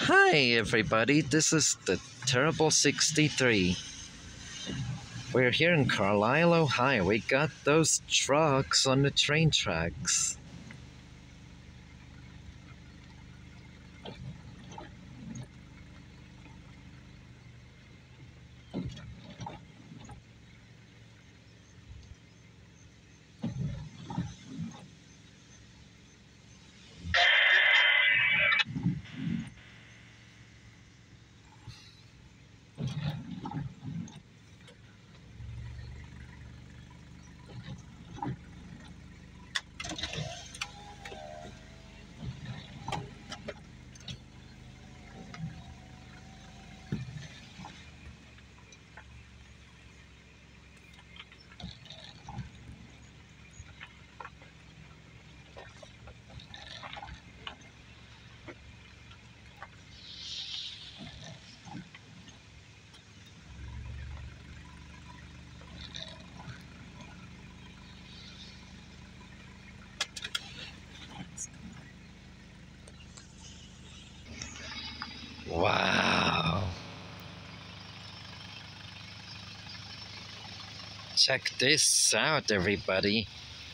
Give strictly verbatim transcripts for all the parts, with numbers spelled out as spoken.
Hi everybody, this is the Terrible sixty-three. We're here in Carlisle, Ohio. We got those trucks on the train tracks. Wow. Check this out, everybody.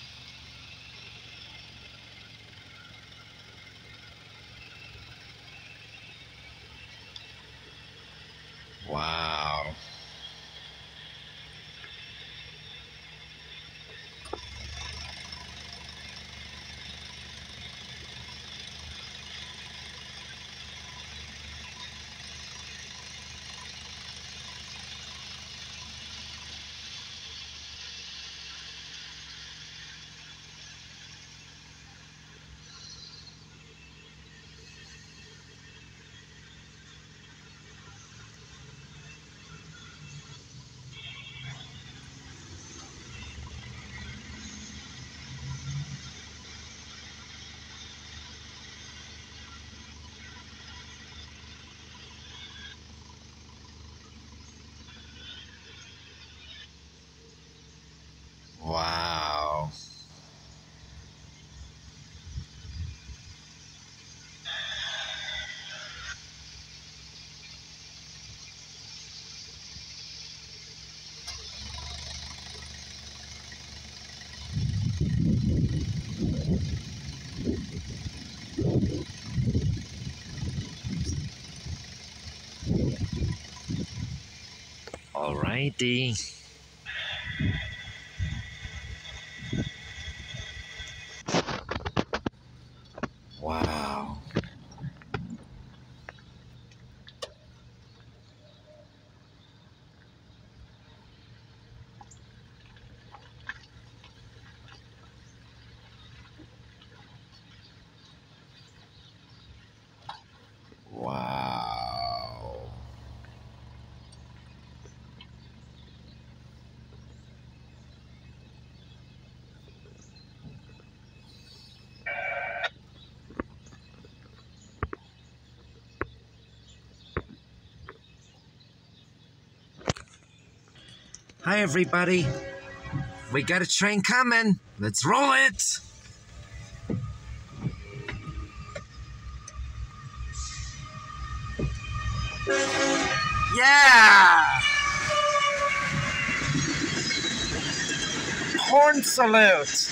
Wow. Wow. Alrighty. Wow. Wow. Hi everybody. We got a train coming. Let's roll it. Yeah! Horn salute.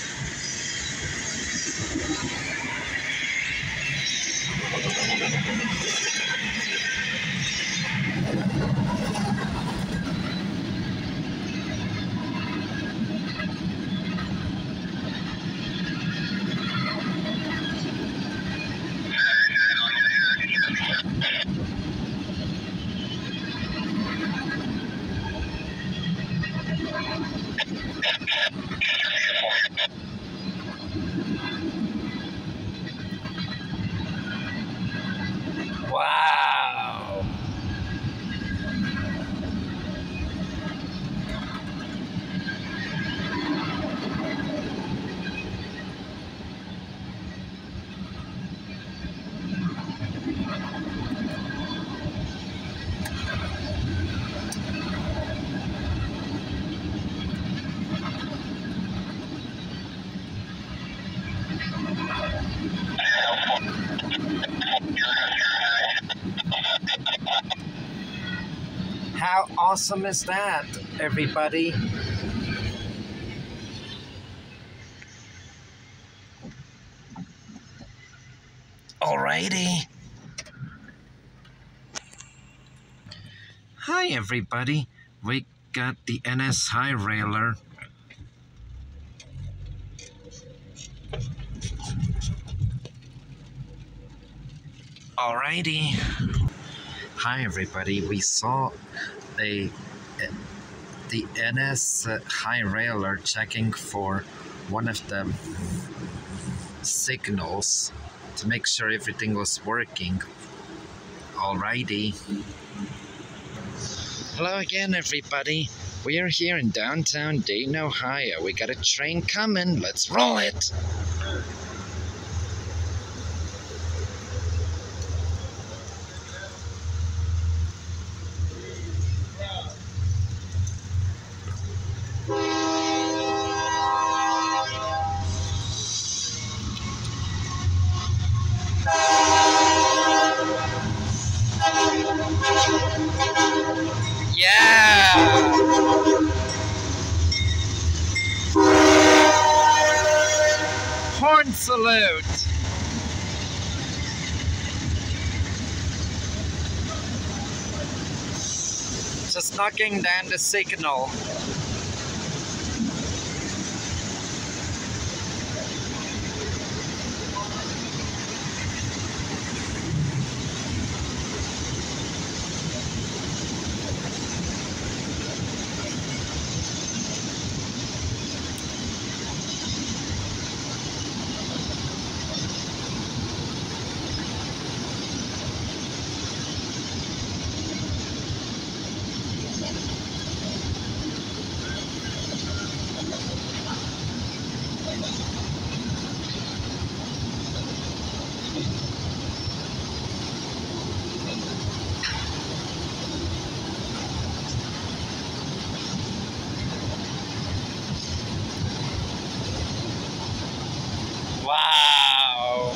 awesome is that, everybody? Alrighty. Hi, everybody. We got the N S High Railer. Alrighty. Hi, everybody. We saw the the N S High Railer checking for one of the signals to make sure everything was working. Alrighty. Hello again, everybody. We are here in downtown Dayton, Ohio. We got a train coming. Let's roll it. Yeah! Horn salute! Just knocking down the signal. Wow!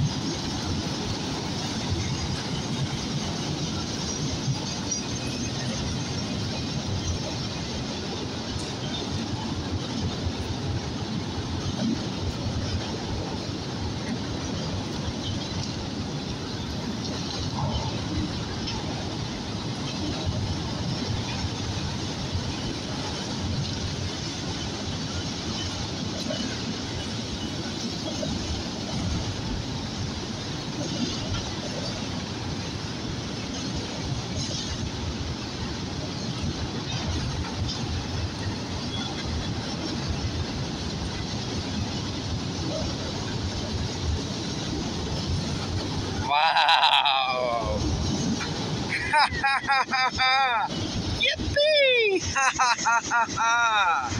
Wow! Ha ha ha ha ha! Yippee! Ha ha ha ha ha!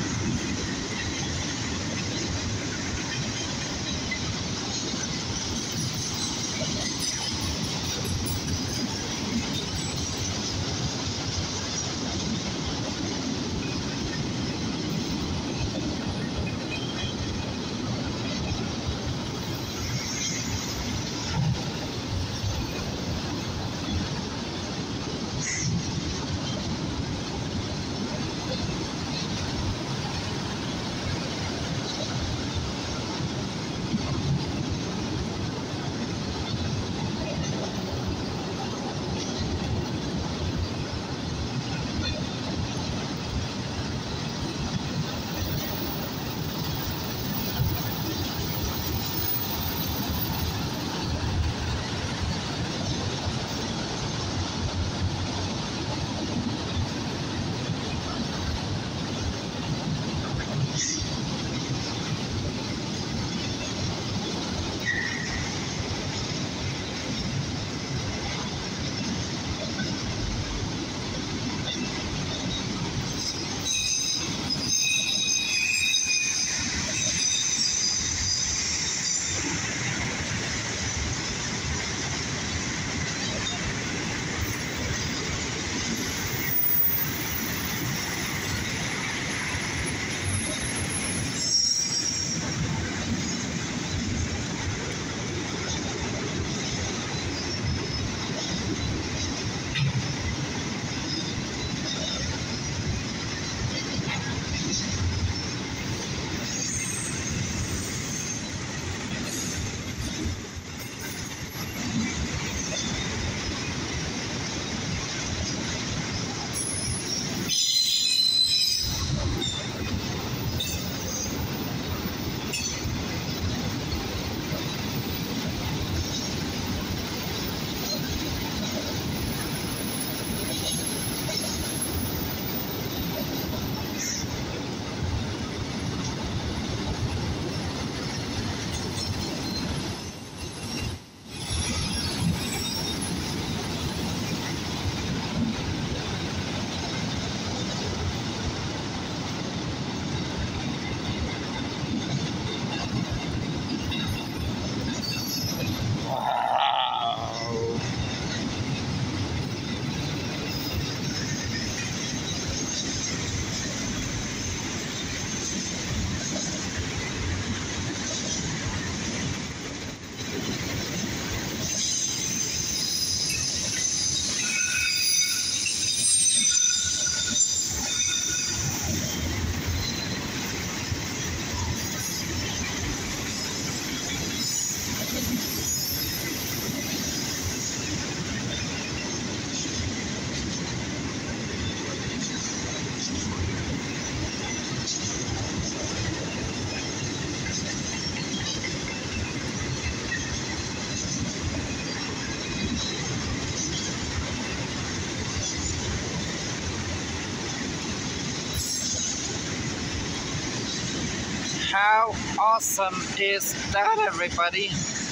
How awesome is that, everybody?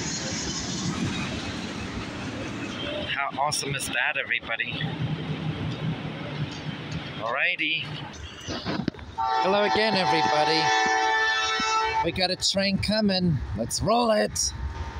How awesome is that, everybody? Alrighty. Hello again, everybody. We got a train coming. Let's roll it.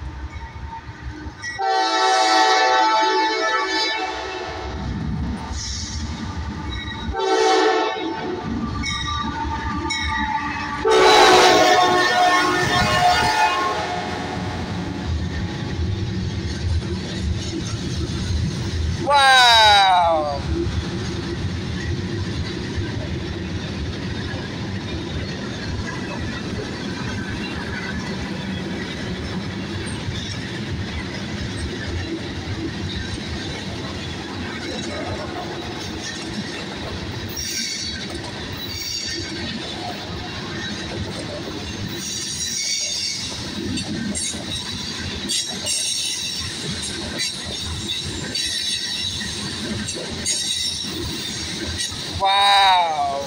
Wow! Wow!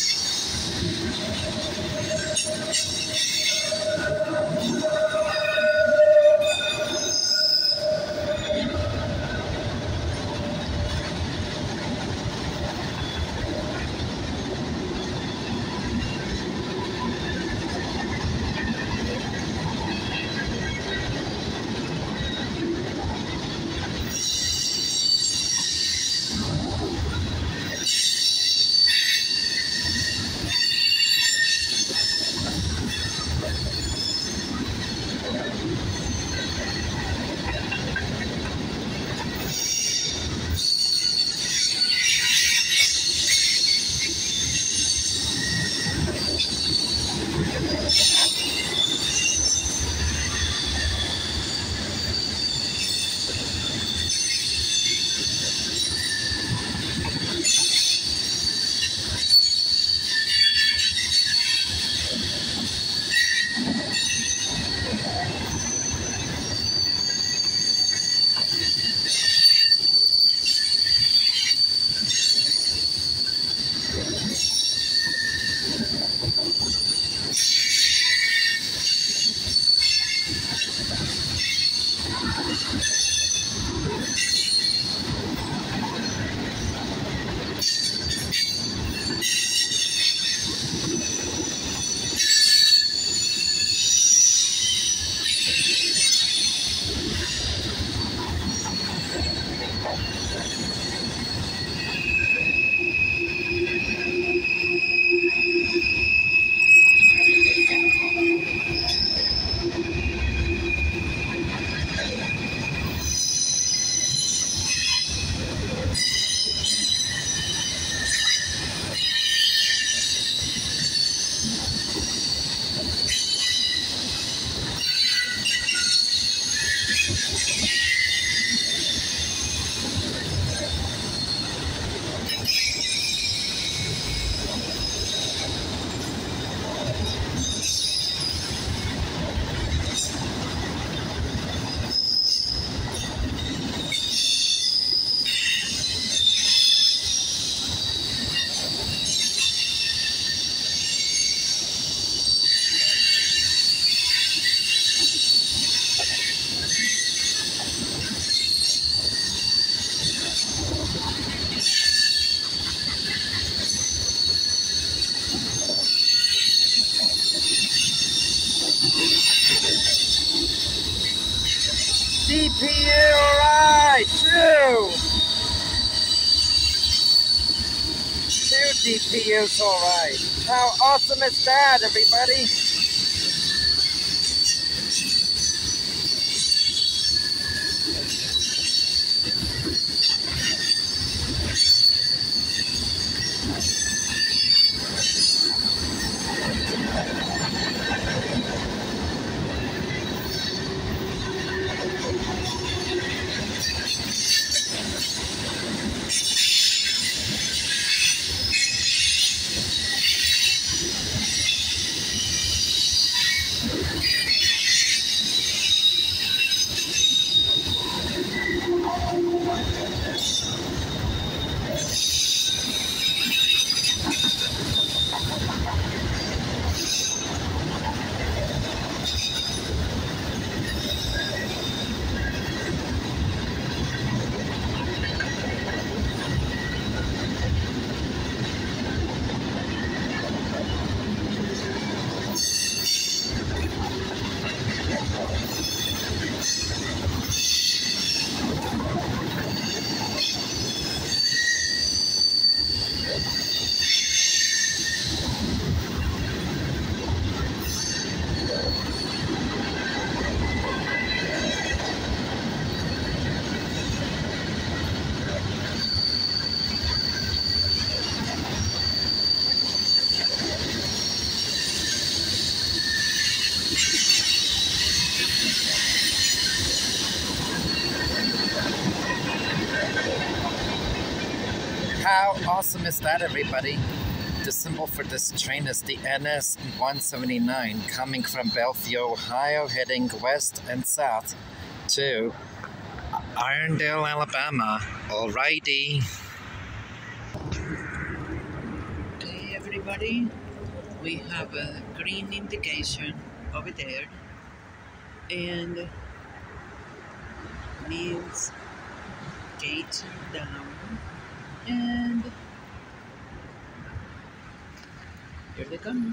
D P U, alright, two! Two D P Us, alright. How awesome is that, everybody? how awesome is that, everybody? The symbol for this train is the N S one seventy-nine, coming from Bellevue, Ohio, heading west and south to Irondale, Alabama. Alrighty. Okay, everybody, we have a green indication over there, and means gate down, and here they come.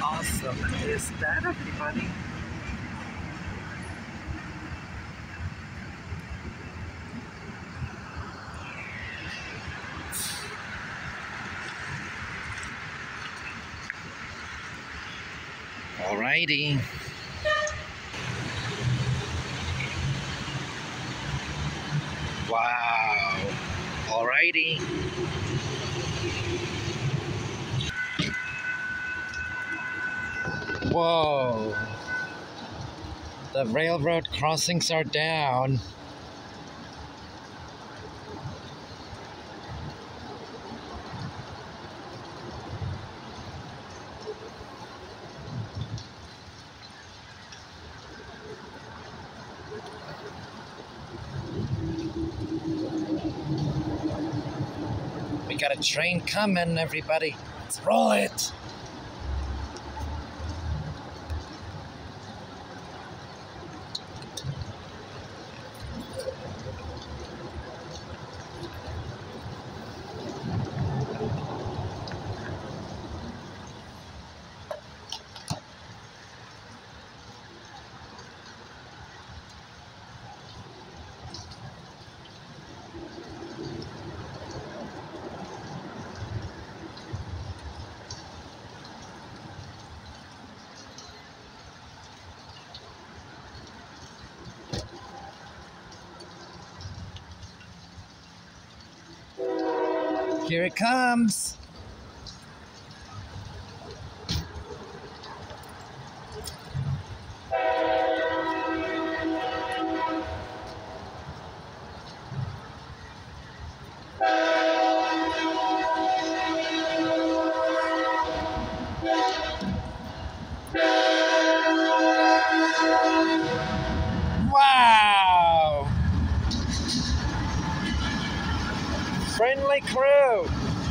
awesome is that, everybody? Alrighty. Wow. Alrighty. Whoa. The railroad crossings are down. We got a train coming, everybody. Let's roll it. Here it comes. Wow! Friendly crew.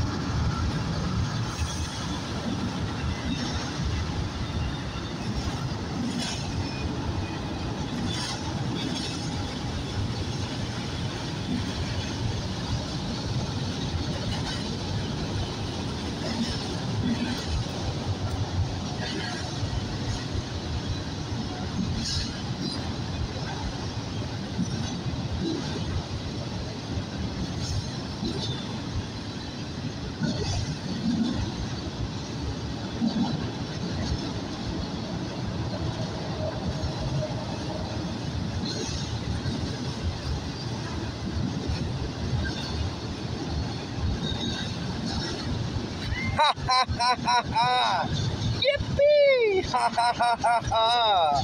Ha ha ha ha ha! Yippee! Ha ha ha ha ha!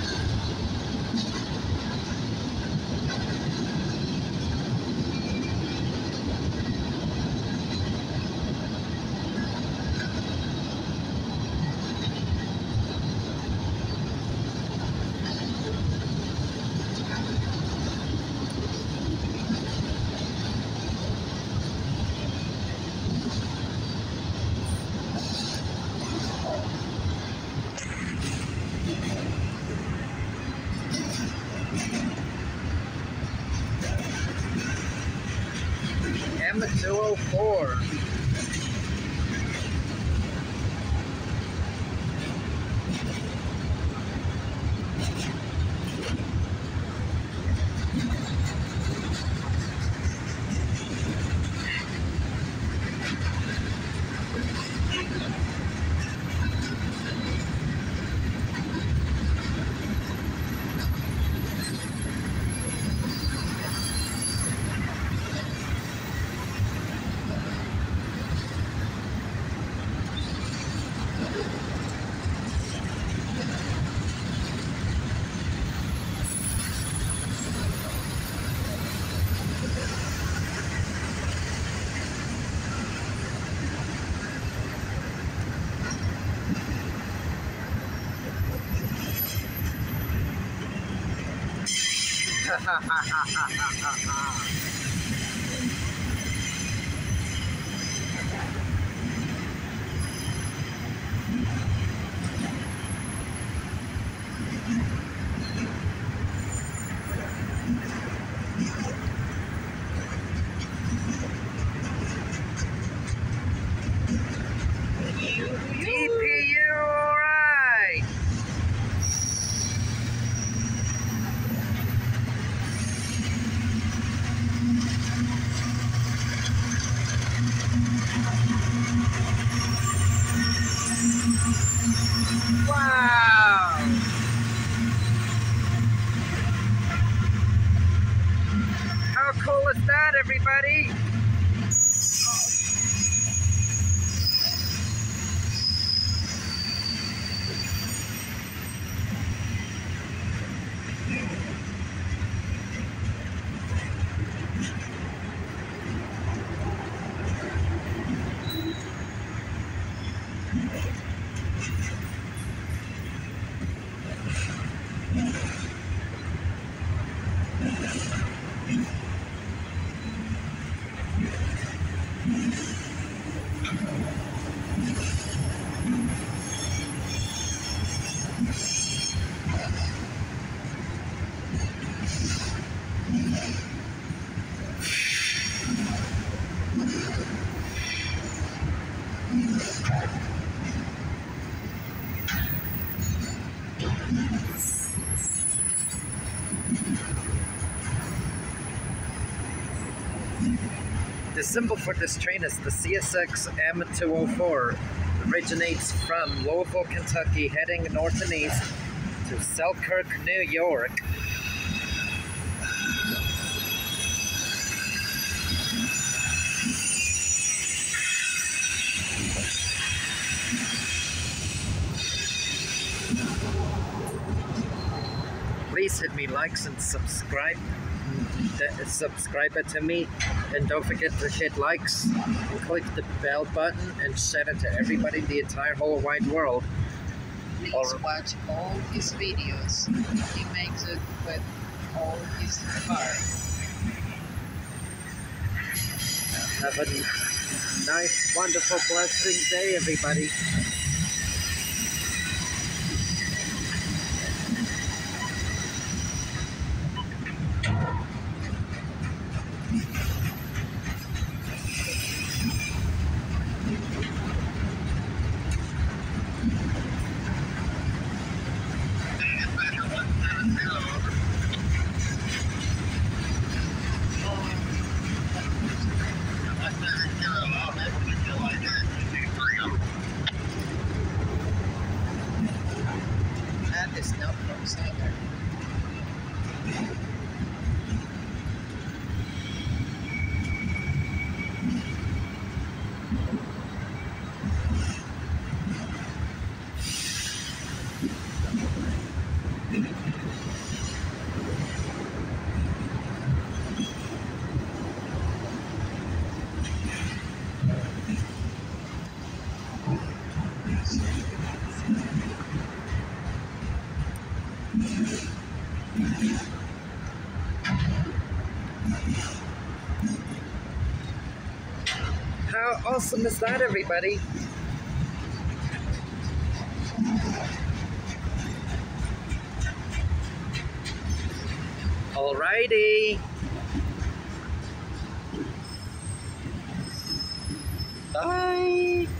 M two oh four. Ha ha ha ha ha ha! G P U, everybody? The symbol for this train is the C S X M two oh four. It originates from Louisville, Kentucky, heading north and east to Selkirk, New York. Please hit me likes and subscribe. Subscribe it to me, and don't forget to hit likes and click the bell button and share it to everybody in the entire whole wide world. Please Or, watch all his videos. He makes it with all his heart. have a nice, wonderful, blessing day, everybody. That is not from Sanger. How awesome is that, everybody? Alrighty. Bye.